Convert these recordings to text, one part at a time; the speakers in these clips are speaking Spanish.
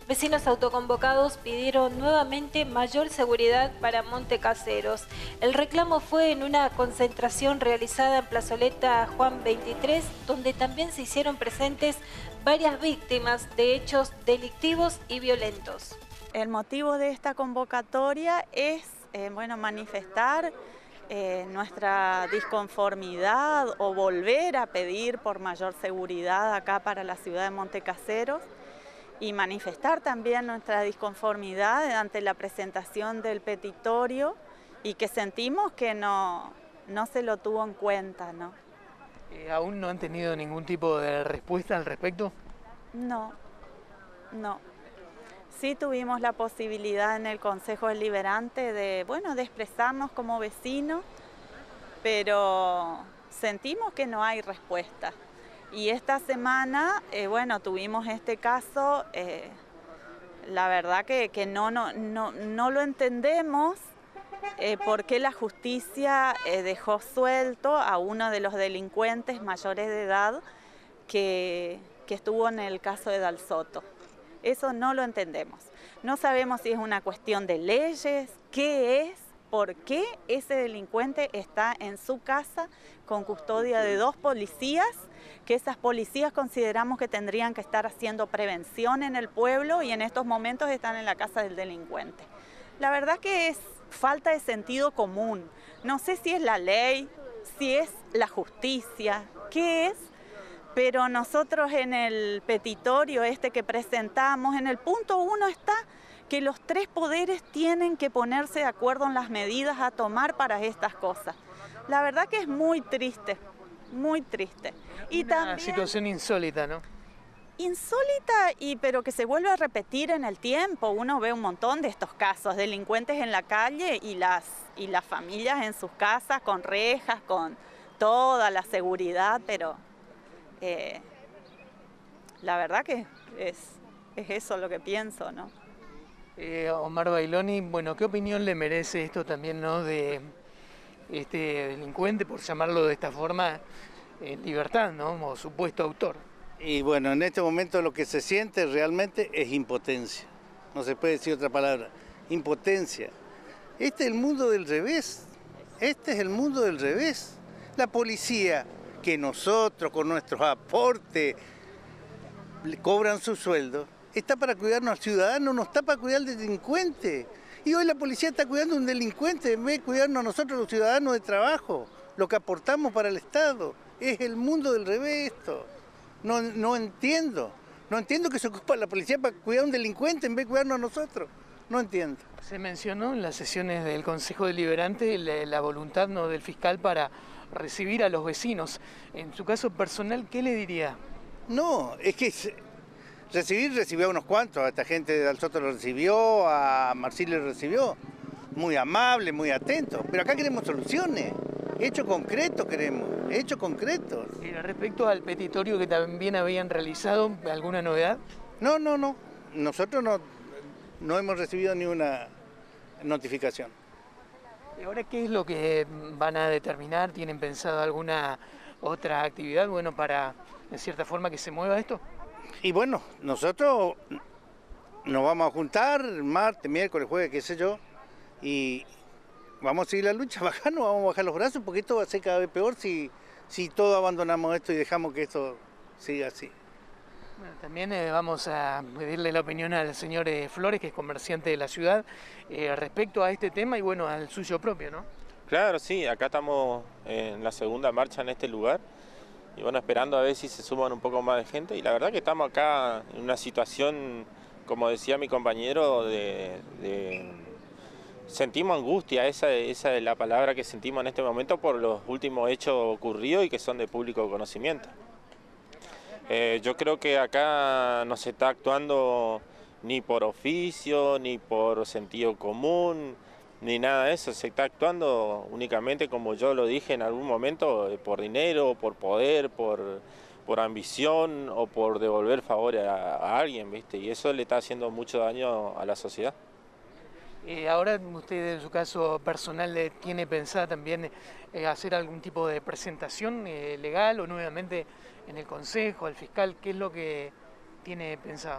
Vecinos autoconvocados pidieron nuevamente mayor seguridad para Montecaseros. El reclamo fue en una concentración realizada en Plazoleta Juan 23, donde también se hicieron presentes varias víctimas de hechos delictivos y violentos. El motivo de esta convocatoria es manifestar nuestra disconformidad o volver a pedir por mayor seguridad acá para la ciudad de Montecaseros y manifestar también nuestra disconformidad ante la presentación del petitorio y que sentimos que no se lo tuvo en cuenta, ¿no? ¿Aún no han tenido ningún tipo de respuesta al respecto? No. Sí tuvimos la posibilidad en el Consejo Deliberante de expresarnos como vecinos, pero sentimos que no hay respuesta. Y esta semana, tuvimos este caso, la verdad que no lo entendemos, por qué la justicia dejó suelto a uno de los delincuentes mayores de edad que estuvo en el caso de Dal Soto. Eso no lo entendemos. No sabemos si es una cuestión de leyes, qué es, por qué ese delincuente está en su casa con custodia de 2 policías, que esas policías consideramos que tendrían que estar haciendo prevención en el pueblo y en estos momentos están en la casa del delincuente. La verdad que es falta de sentido común. No sé si es la ley, si es la justicia, qué es, pero nosotros en el petitorio que presentamos, en el punto 1 está que los 3 poderes tienen que ponerse de acuerdo en las medidas a tomar para estas cosas. La verdad que es muy triste, muy triste. Y una situación insólita, ¿no? Insólita, pero que se vuelve a repetir en el tiempo. Uno ve un montón de estos casos, delincuentes en la calle y las familias en sus casas con rejas, con toda la seguridad, pero la verdad que es eso lo que pienso, ¿no? Omar Bailoni, bueno, ¿qué opinión le merece esto también, ¿no?, de este delincuente, por llamarlo de esta forma, en libertad, ¿no?, como supuesto autor? Y bueno, en este momento lo que se siente realmente es impotencia. No se puede decir otra palabra. Impotencia. Este es el mundo del revés. Este es el mundo del revés. La policía, que nosotros con nuestros aportes le cobran su sueldo, está para cuidarnos al ciudadano, no está para cuidar al delincuente. Y hoy la policía está cuidando a un delincuente en vez de cuidarnos a nosotros los ciudadanos de trabajo, lo que aportamos para el Estado. Es el mundo del revés esto. No entiendo que se ocupa la policía para cuidar a un delincuente en vez de cuidarnos a nosotros. No entiendo. Se mencionó en las sesiones del Consejo Deliberante la voluntad, ¿no?, del fiscal para recibir a los vecinos. En su caso personal, ¿qué le diría? No, es que recibió a unos cuantos, a esta gente de Dal Soto lo recibió, a Marcilio lo recibió, muy amable, muy atento, pero acá queremos soluciones, hechos concretos queremos, hechos concretos. Respecto al petitorio que también habían realizado, ¿alguna novedad? No, nosotros no hemos recibido ni una notificación. ¿Y ahora qué es lo que van a determinar? ¿Tienen pensado alguna otra actividad, para, en cierta forma, que se mueva esto? Y bueno, nosotros nos vamos a juntar martes, miércoles, jueves, qué sé yo, y vamos a seguir la lucha, no vamos a bajar los brazos, porque esto va a ser cada vez peor si todos abandonamos esto y dejamos que esto siga así. Bueno, también vamos a pedirle la opinión al señor Flores, que es comerciante de la ciudad, respecto a este tema y al suyo propio, ¿no? Claro, sí, acá estamos en la segunda marcha en este lugar y esperando a ver si se suman un poco más de gente, y la verdad que estamos acá en una situación, como decía mi compañero, sentimos angustia, esa es la palabra que sentimos en este momento por los últimos hechos ocurridos y que son de público conocimiento. Yo creo que acá no se está actuando ni por oficio, ni por sentido común, ni nada de eso. Se está actuando únicamente, como yo lo dije en algún momento, por dinero, por poder, por ambición o por devolver favores a alguien, ¿viste? Y eso le está haciendo mucho daño a la sociedad. Ahora usted, en su caso personal, ¿tiene pensada también hacer algún tipo de presentación legal o nuevamente en el Consejo, al fiscal? ¿Qué es lo que tiene pensado?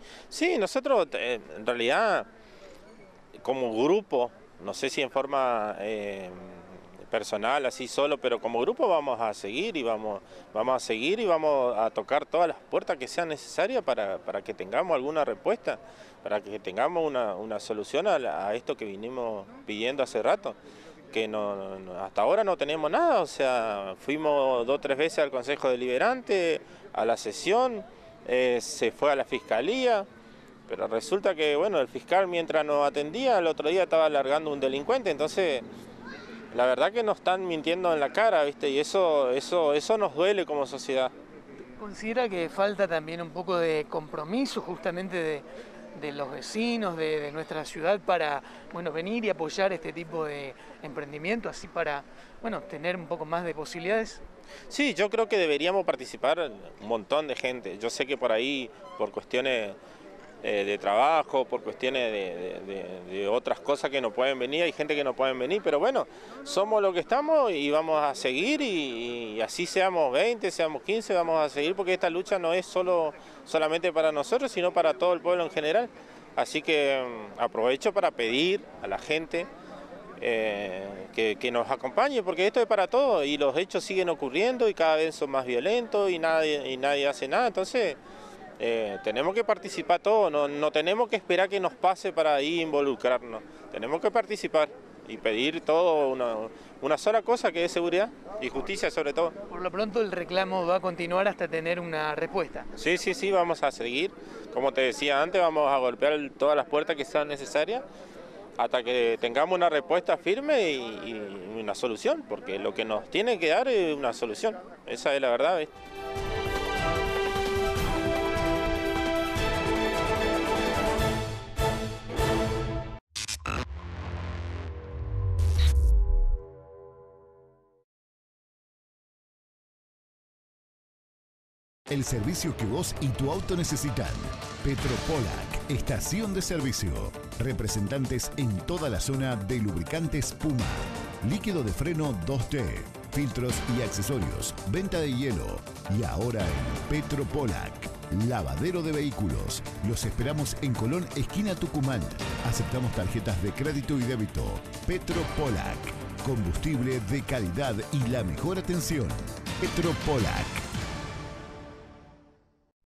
Sí, nosotros en realidad como grupo, no sé si en forma personal, así solo, pero como grupo vamos a seguir y vamos a tocar todas las puertas que sean necesarias para que tengamos alguna respuesta, para que tengamos una solución a esto que vinimos pidiendo hace rato, que hasta ahora no tenemos nada. O sea, fuimos 2 o 3 veces al Consejo Deliberante, a la sesión, se fue a la Fiscalía, pero resulta que, bueno, el fiscal mientras nos atendía, el otro día estaba largando un delincuente, entonces la verdad que nos están mintiendo en la cara, ¿viste? Y eso nos duele como sociedad. ¿Considera que falta también un poco de compromiso justamente de los vecinos de nuestra ciudad para, bueno, venir y apoyar este tipo de emprendimiento, así para, bueno, tener un poco más de posibilidades? Sí, yo creo que deberíamos participar un montón de gente. Yo sé que por ahí, por cuestiones de trabajo, por cuestiones de otras cosas que no pueden venir, hay gente que no pueden venir, pero bueno, somos lo que estamos y vamos a seguir y así seamos 20, seamos 15, vamos a seguir porque esta lucha no es solamente para nosotros, sino para todo el pueblo en general. Así que aprovecho para pedir a la gente que nos acompañe, porque esto es para todos y los hechos siguen ocurriendo y cada vez son más violentos y nadie hace nada, entonces tenemos que participar todos, no tenemos que esperar que nos pase para ahí involucrarnos, tenemos que participar y pedir todo una sola cosa, que es seguridad y justicia sobre todo. Por lo pronto el reclamo va a continuar hasta tener una respuesta. Sí, vamos a seguir, como te decía antes, vamos a golpear todas las puertas que sean necesarias hasta que tengamos una respuesta firme y una solución, porque lo que nos tiene que dar es una solución, esa es la verdad, ¿viste? El servicio que vos y tu auto necesitan. Petropolac, estación de servicio. Representantes en toda la zona de lubricantes Puma. Líquido de freno 2T. Filtros y accesorios. Venta de hielo. Y ahora en Petropolac, lavadero de vehículos. Los esperamos en Colón, esquina Tucumán. Aceptamos tarjetas de crédito y débito. Petropolac. Combustible de calidad y la mejor atención. Petropolac.